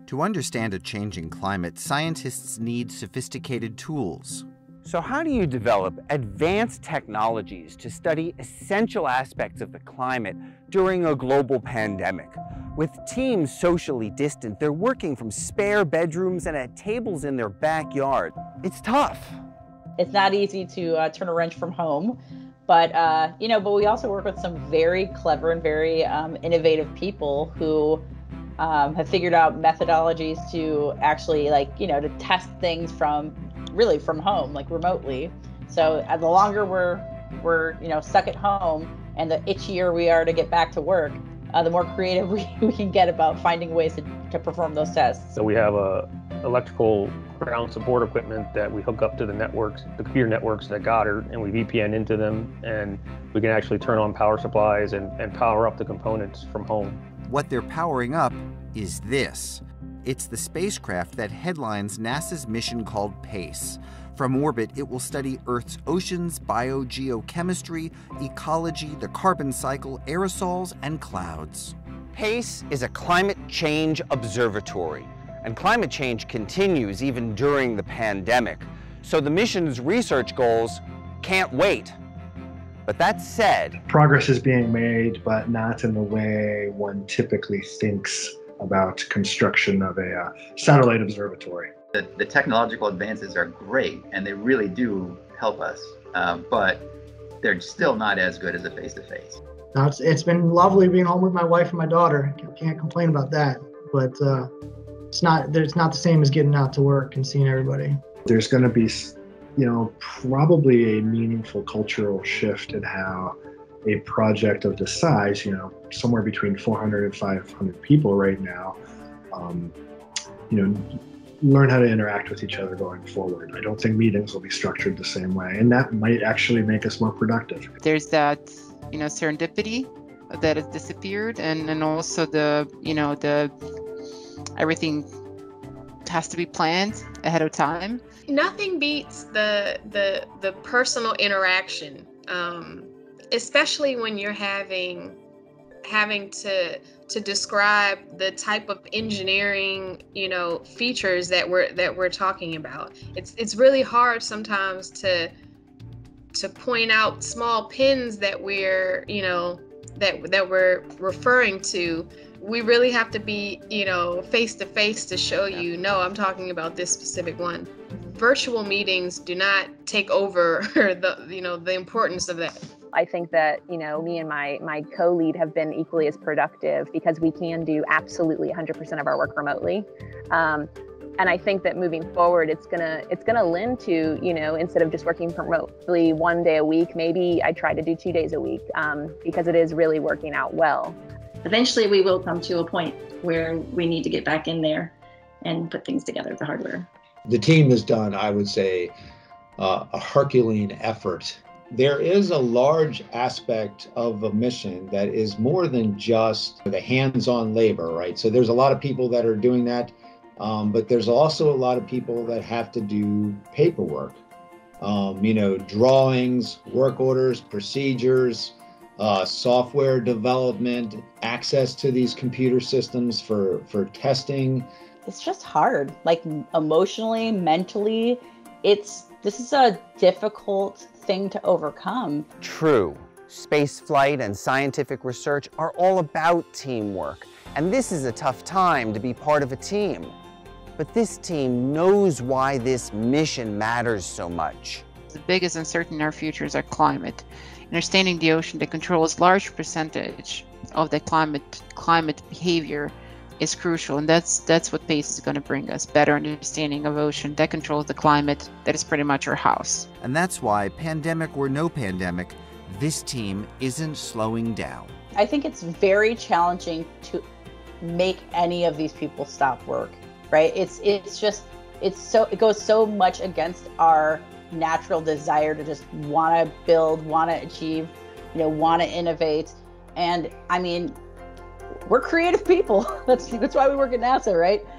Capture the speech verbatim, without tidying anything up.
To understand a changing climate, scientists need sophisticated tools. So how do you develop advanced technologies to study essential aspects of the climate during a global pandemic? With teams socially distant, they're working from spare bedrooms and at tables in their backyard. It's tough. It's not easy to uh, turn a wrench from home, but uh, you know, but we also work with some very clever and very um, innovative people who um, have figured out methodologies to actually, like, you know, to test things from really from home, like remotely. So uh, the longer we're we're you know stuck at home, and the itchier we are to get back to work, uh, the more creative we, we can get about finding ways to, to perform those tests. So we have a electrical ground support equipment that we hook up to the networks, the computer networks at Goddard, and we V P N into them, and we can actually turn on power supplies and, and power up the components from home. What they're powering up is this. It's the spacecraft that headlines NASA's mission called PACE. From orbit, it will study Earth's oceans, biogeochemistry, ecology, the carbon cycle, aerosols, and clouds. PACE is a climate change observatory, and climate change continues even during the pandemic. So the mission's research goals can't wait. But that said, progress is being made, but not in the way one typically thinks about construction of a uh, satellite observatory. The, the technological advances are great, and they really do help us, uh, but they're still not as good as a face-to-face. No, it's, it's been lovely being home with my wife and my daughter. Can't complain about that, but uh, it's not it's not the same as getting out to work and seeing everybody. There's going to be, you know, probably a meaningful cultural shift in how a project of this size, you know, somewhere between four hundred and five hundred people right now, um, you know, learn how to interact with each other going forward. I don't think meetings will be structured the same way, and that might actually make us more productive. There's that, you know, serendipity that has disappeared, and, and also the, you know, the everything has to be planned ahead of time. Nothing beats the the the personal interaction. Um, especially when you're having having to to describe the type of engineering, you know, features that we're that we're talking about. It's it's really hard sometimes to to point out small pins that we're, you know, that that we're referring to. We really have to be, you know, face to face to show you, no, I'm talking about this specific one. Virtual meetings do not take over the, you know, the importance of that. I think that, you know, me and my my co-lead have been equally as productive because we can do absolutely one hundred percent of our work remotely. Um, and I think that moving forward, it's gonna it's gonna lend to, you know, instead of just working remotely one day a week, maybe I try to do two days a week um, because it is really working out well. Eventually, we will come to a point where we need to get back in there and put things together, the hardware. The team has done, I would say, uh, a Herculean effort. There is a large aspect of a mission that is more than just the hands-on labor, right? So there's a lot of people that are doing that, um, but there's also a lot of people that have to do paperwork. Um, you know, drawings, work orders, procedures, uh, software development, access to these computer systems for, for testing. It's just hard, like emotionally, mentally. It's this is a difficult thing to overcome. True. Space flight and scientific research are all about teamwork, and this is a tough time to be part of a team. But this team knows why this mission matters so much. The biggest uncertainty in our future is our climate. Understanding the ocean that controls a large percentage of the climate climate behavior is crucial, and that's that's what PACE is going to bring us, better understanding of ocean that controls the climate that is pretty much our house. And that's why, pandemic or no pandemic, this team isn't slowing down. I think it's very challenging to make any of these people stop work, right? It's it's just it's so it goes so much against our natural desire to just want to build, want to achieve, you know, want to innovate. And I mean, we're creative people. That's that's why we work at NASA, right?